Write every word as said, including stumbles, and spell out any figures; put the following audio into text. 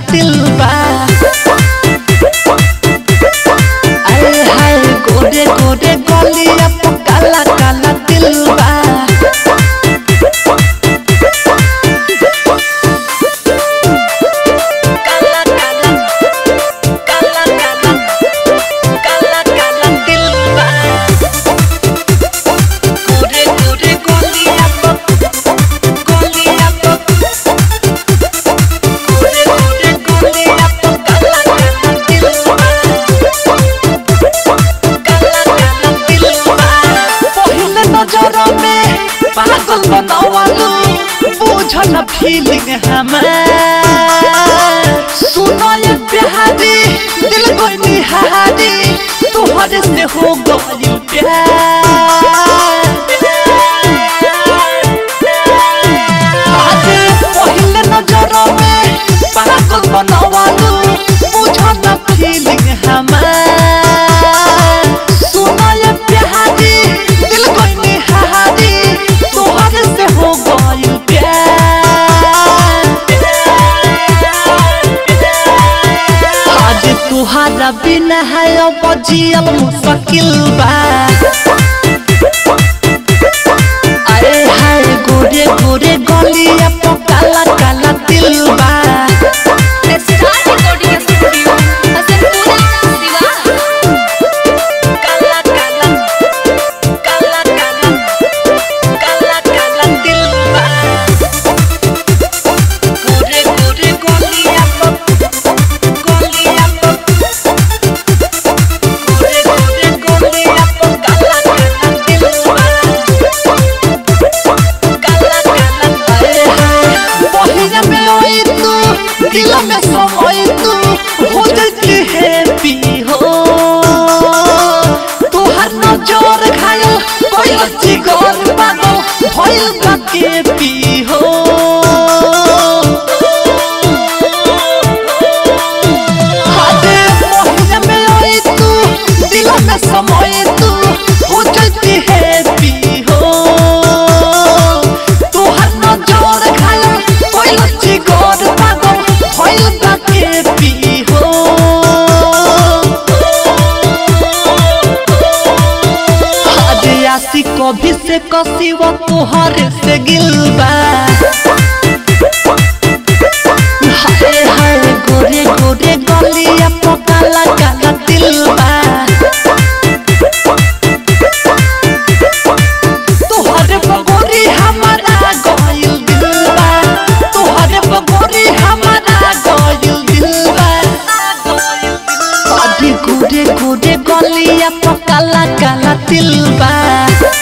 दिल बा आए हाय गोरे गोरे गलिया पे काला काला दिल बा पागल बनावालू बुझल फीलिंग हमार सुनो ये प्यारी दिल कोई निहारी तुहरे से हो गई प्यार आज पहले नजर में पागल बनावालू बुझल फीलिंग हमार सुनो ये प्यारी दिल कोई निहारी से हो गई आज तुहारा बिना है बजियल मुश्किल बा अरे हाय गोरे गोरे गलिया पे काला काला दिल बा दिल में समय तू हो जाती हैप्पी हो तुहार नजर घायल कोई जिगर पागल भइल बा के पी हो हादे मोहल्ले में आई तू दिल में समय तू हो जाती हैप्पी हो तुहार नजर घायल कोई जिगर पागल कभी से कसीवा तुहरे से गिलबा हाय हाय गोरे गोरे गलिया पे काला काला दिल बा तुहरे बगोरी हमारा गइल दिल बा तुहरे बगोरी हमारा गइल दिल बा अभी गोरे गोरे गलिया पे काला काला दिल बा।